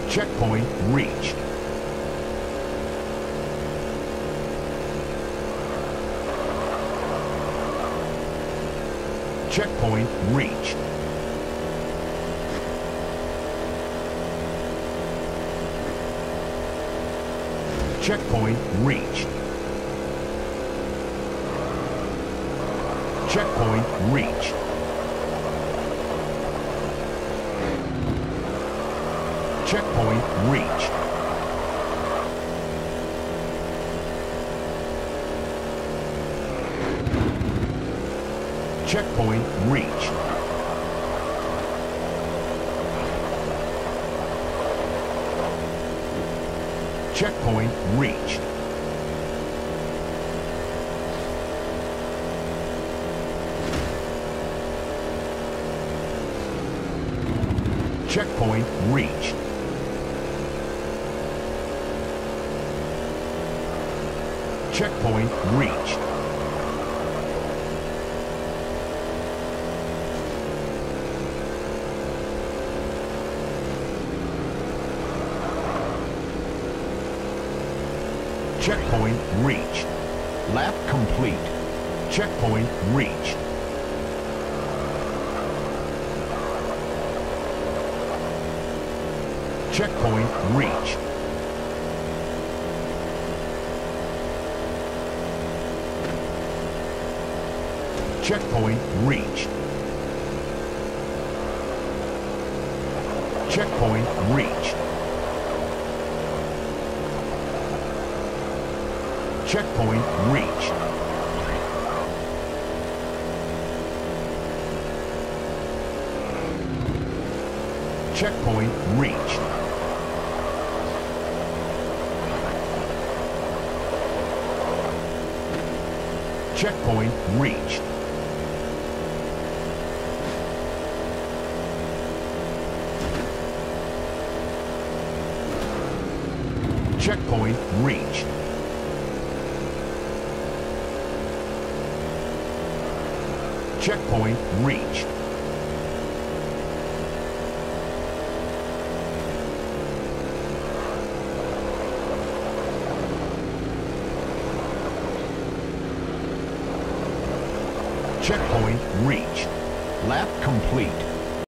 Checkpoint reached. Checkpoint reached. Checkpoint reached. Checkpoint reached. Checkpoint reached. Checkpoint reached. Checkpoint reached. Checkpoint reached. Checkpoint reached. Checkpoint reached. Lap complete. Checkpoint reached. Checkpoint reached. Checkpoint reached. Checkpoint reached. Checkpoint reached. Checkpoint reached. Checkpoint reached. Checkpoint reached. Checkpoint reached. Checkpoint reached. Lap complete.